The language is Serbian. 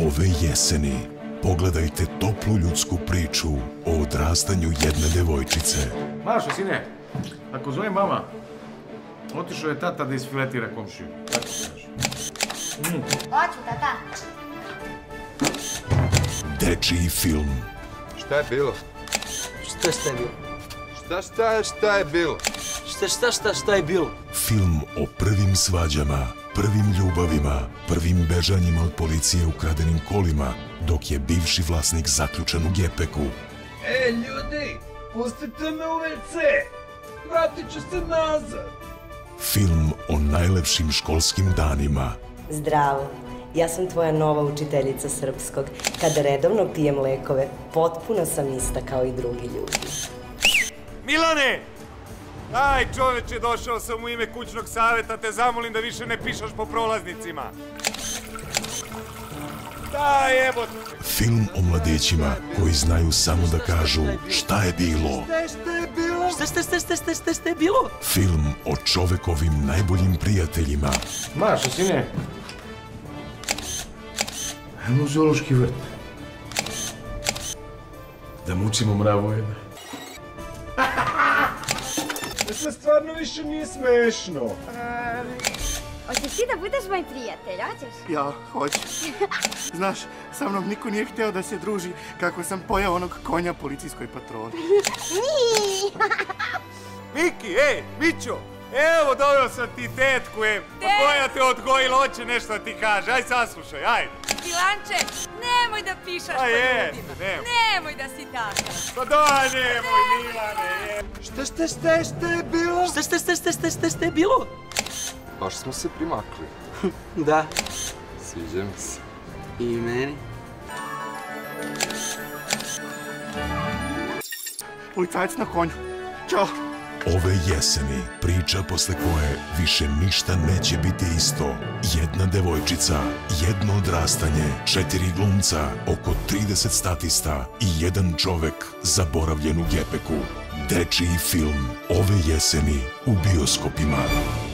Ove jeseni pogledajte toplu ljudsku priču o odrastanju jedne devojčice. Mašo, sine, ako zove mama, otišao je tata da isfiletira komšiju. Tako se kaže. Hoću, tata. Dečiji film. Šta je bilo? Šta je bilo? Šta je bilo? Šta je bilo? Film o prvim svađama, prvim ljubavima, prvim bežanjima od policije ukradenim kolima, dok je bivši vlasnik zaključan u gepeku. Ljudi, pustite me u WC! Vratit ću se nazad! Film o najlepšim školskim danima. Zdravo, ja sam tvoja nova učiteljica srpskog. Kada redovno pijem lekove, potpuno sam ista kao i drugi ljudi. Milane! Aj, čoveče, došao sam u ime kućnog saveta, te zamolim da više ne pišaš po prolaznicima. Daj, evo! Film o mladićima koji znaju samo da kažu šta je bilo. Šta je bilo? Film o čovekovim najboljim prijateljima. Mašo, sine, ajmo u zoološki vrt. Da mučimo mravojede. Sve stvarno više nije smešno. Hoćeš ti da budeš moj prijatelj, hoćeš? Ja, hoću. Znaš, sa mnom niko nije hteo da se druži kako sam pojao onog konja policijskoj patroli. Miki, Mićo, evo doveo sam ti tetku, koja te odgojila, hoće nešto da ti kaže, aj saslušaj, ajde. Bilanče, nemoj da pišaš po ljudima, nemoj da si takav. Pa daj, nemoj, Milane, Šta je bilo? Šta je bilo? Baš smo se primakli. Da. Sviđa mi se. I meni. Policajac na konju. Ćao. Ove jeseni, priča posle koje više ništa neće biti isto. Jedna devojčica, jedno odrastanje, 4 glumca, oko 30 statista i jedan čovek zaboravljen u gepeku. Dečiji film ove jeseni u bioskopima.